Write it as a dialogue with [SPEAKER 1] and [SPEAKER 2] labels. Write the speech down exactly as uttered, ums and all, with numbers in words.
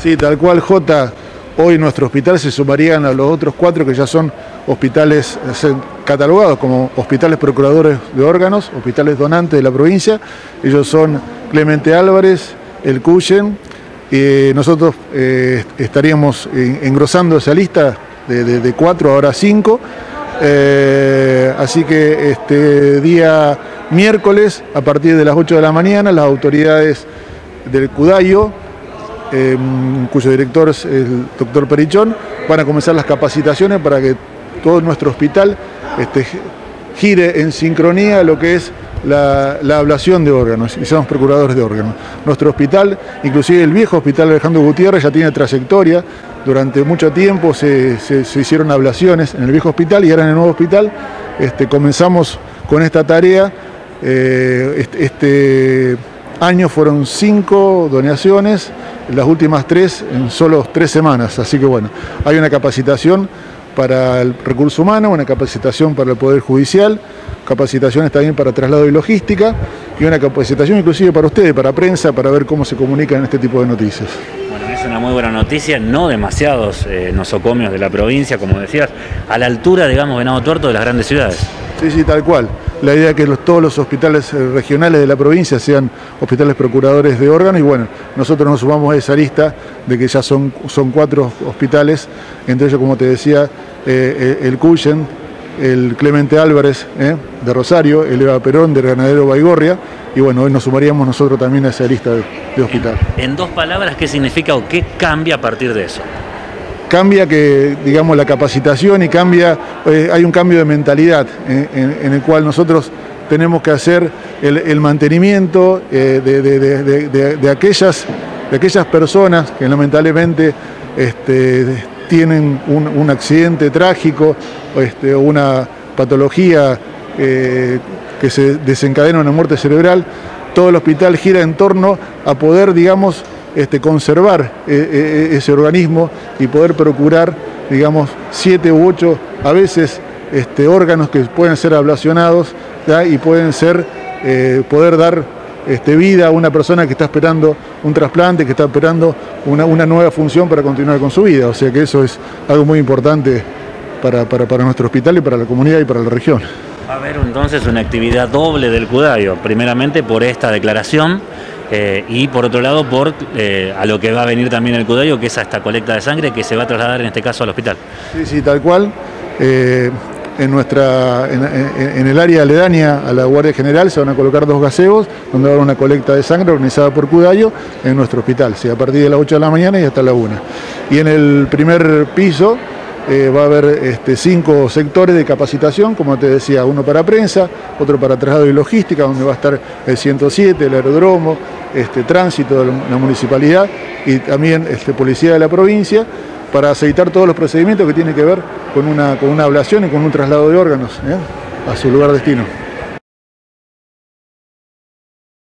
[SPEAKER 1] Sí, tal cual, Jota. Hoy nuestro hospital se sumarían a los otros cuatro que ya son hospitales catalogados como hospitales procuradores de órganos, hospitales donantes de la provincia. Ellos son Clemente Álvarez, el Cuyen. Eh, nosotros eh, estaríamos engrosando esa lista de, de, de cuatro, ahora cinco. Eh, así que este día miércoles, a partir de las ocho de la mañana, las autoridades del Cudayo, Eh, cuyo director es el doctor Perichón, van a comenzar las capacitaciones para que todo nuestro hospital este, gire en sincronía a lo que es la, la ablación de órganos, y seamos procuradores de órganos. Nuestro hospital, inclusive el viejo hospital Alejandro Gutiérrez, ya tiene trayectoria. Durante mucho tiempo se, se, se hicieron ablaciones en el viejo hospital y ahora en el nuevo hospital este, comenzamos con esta tarea. Eh, este, este año fueron cinco donaciones, las últimas tres en solo tres semanas, así que bueno, hay una capacitación para el recurso humano, una capacitación para el Poder Judicial, capacitaciones también para traslado y logística, y una capacitación inclusive para ustedes, para prensa, para ver cómo se comunican este tipo de noticias.
[SPEAKER 2] Bueno, es una muy buena noticia, no demasiados eh, nosocomios de la provincia, como decías, a la altura, digamos, Venado Tuerto de las grandes ciudades.
[SPEAKER 1] Sí, sí, tal cual. La idea es que los, todos los hospitales regionales de la provincia sean hospitales procuradores de órganos, y bueno, nosotros nos sumamos a esa lista de que ya son, son cuatro hospitales, entre ellos, como te decía, eh, el Cuyen, el Clemente Álvarez eh, de Rosario, el Eva Perón de Ganadero Baigorria, y bueno, hoy nos sumaríamos nosotros también a esa lista de, de hospital.
[SPEAKER 2] En, en dos palabras, ¿qué significa o qué cambia a partir de eso?
[SPEAKER 1] Cambia que, digamos, la capacitación y cambia, eh, hay un cambio de mentalidad eh, en, en el cual nosotros tenemos que hacer el, el mantenimiento eh, de, de, de, de, de, aquellas, de aquellas personas que lamentablemente este, tienen un, un accidente trágico este, o una patología eh, que se desencadena en una muerte cerebral. Todo el hospital gira en torno a poder, digamos, Este, conservar eh, eh, ese organismo y poder procurar, digamos, siete u ocho a veces este, órganos que pueden ser ablacionados, ¿ya? Y pueden ser, eh, poder dar este, vida a una persona que está esperando un trasplante, que está esperando una, una nueva función para continuar con su vida. O sea que eso es algo muy importante para, para, para nuestro hospital y para la comunidad y para la región.
[SPEAKER 2] Va a haber entonces una actividad doble del Cudayo, primeramente por esta declaración, Eh, y por otro lado por eh, a lo que va a venir también el Cudayo, que es a esta colecta de sangre que se va a trasladar en este caso al hospital.
[SPEAKER 1] Sí, sí, tal cual. Eh, en, nuestra, en, en, en el área aledaña a la Guardia General se van a colocar dos gazebos donde va a haber una colecta de sangre organizada por Cudayo en nuestro hospital, ¿sí? A partir de las ocho de la mañana y hasta la una. Y en el primer piso Eh, va a haber este, cinco sectores de capacitación, como te decía, uno para prensa, otro para traslado y logística, donde va a estar el ciento siete, el aeródromo, este, tránsito de la municipalidad y también este, policía de la provincia, para aceitar todos los procedimientos que tienen que ver con una, con una ablación y con un traslado de órganos ¿eh? a su lugar destino.